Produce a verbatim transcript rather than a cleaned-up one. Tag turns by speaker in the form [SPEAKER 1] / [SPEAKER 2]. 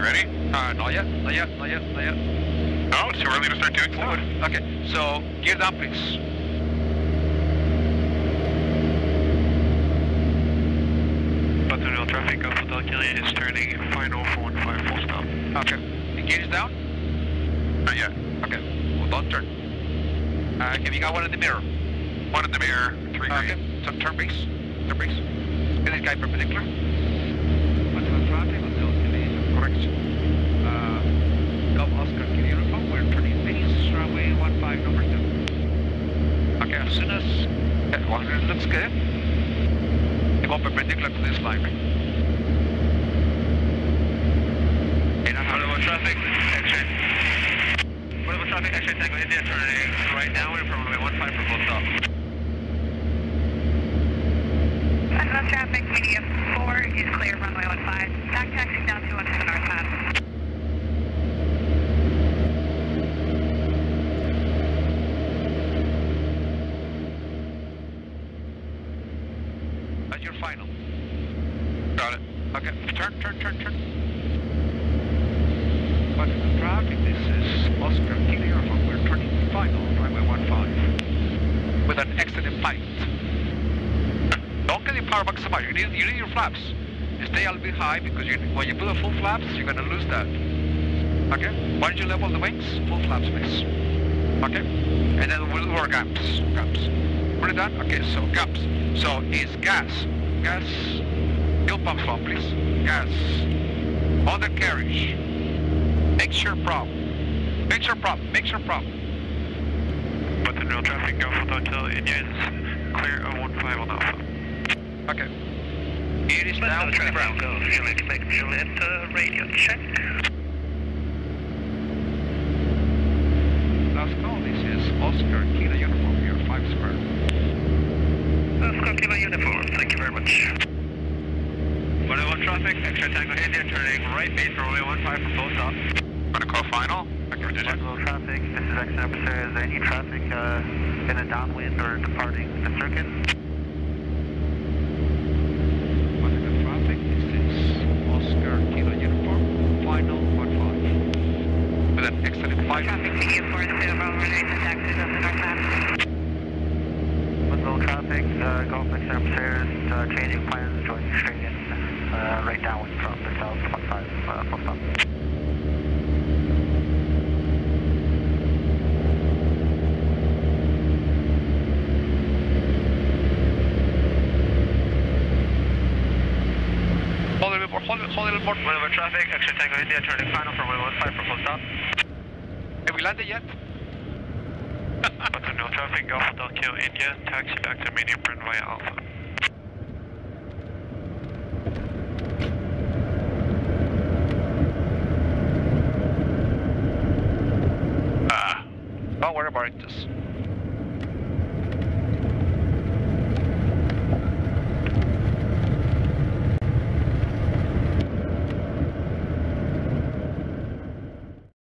[SPEAKER 1] you ready?
[SPEAKER 2] Uh, not yet, not yet, not yet, not yet.
[SPEAKER 1] No, it's too early to start doing
[SPEAKER 2] Forward.
[SPEAKER 1] stuff.
[SPEAKER 2] Okay, so gear down, please.
[SPEAKER 3] Buttonville traffic, Alpha Delta is turning final four one five, full stop.
[SPEAKER 2] Okay, the gear is down?
[SPEAKER 1] Not yet.
[SPEAKER 2] Okay, well, don't turn. Uh, have you got one in the mirror?
[SPEAKER 1] One in the mirror, three
[SPEAKER 2] Okay,
[SPEAKER 1] green.
[SPEAKER 2] so turn brakes, turn brakes. Get this guy perpendicular. Buttonville traffic, until Canadian, correct. Uh, Golf Oscar Kilo Uniform, we're turning base, runway one five, number two. Okay, as soon as okay, one hundred looks good, you go perpendicular to this line. Okay, now
[SPEAKER 3] Buttonville traffic, exit. Buttonville traffic, exit Tango India, turning right downwind from runway one five for full stop.
[SPEAKER 4] Buttonville traffic, medium four is clear, runway one five. Back taxi down two one six northbound.
[SPEAKER 2] that's your final.
[SPEAKER 1] Got it.
[SPEAKER 2] Okay, turn, turn, turn, turn. Buttonville traffic, this is Oscar Kilo Uniform, we're turning final, runway one five. With an exit in sight. Don't get your power back so much. You need, you need your flaps. Stay a little bit high because you, when you put a full flaps, you're going to lose that. Okay? Why don't you level the wings? Full flaps, please. Okay? And then we'll do our gaps. Gaps. Put it down? Okay, so gaps. So it's gas. Gas. Fuel pump flow, please. Gas. Other carriage. Make sure prop. Make sure prop. Make sure prop.
[SPEAKER 3] Buttonville traffic, Alpha Delta India is clear oh one five on Alpha.
[SPEAKER 2] Okay. It is down to the ground.
[SPEAKER 3] Go, Juliet, Quebec, Juliet, uh, radio check.
[SPEAKER 2] Last call, this is Oscar Kilo Uniform, you're five square.
[SPEAKER 3] Oscar Kilo Uniform, thank you very much. Buttonville traffic, extra Tango India, turning right base for runway one five for full stop.
[SPEAKER 1] Gonna call final? Okay, digit.
[SPEAKER 3] Buttonville traffic, this is X N, sir. Is there any traffic uh, in a downwind or departing the circuit?
[SPEAKER 2] Buttonville traffic, this is Oscar Kilo Uniform, final one five. With an excellent five.
[SPEAKER 4] Traffic medium four is clear, runway nine to taxi down to northbound.
[SPEAKER 3] Buttonville traffic, uh, Golf X N upstairs, uh, changing plans, joining straight in, uh, right downwind from the south one five, uh, full stop.
[SPEAKER 2] Hold it a little more, hold it, hold it a little more.
[SPEAKER 3] Buttonville traffic, extra Tango India, turning final from runway one five for full stop.
[SPEAKER 2] Have we landed yet?
[SPEAKER 3] Buttonville traffic, Alpha Delta India, taxi back to medium burn via Alpha.
[SPEAKER 2] Ah, don't worry about it. Just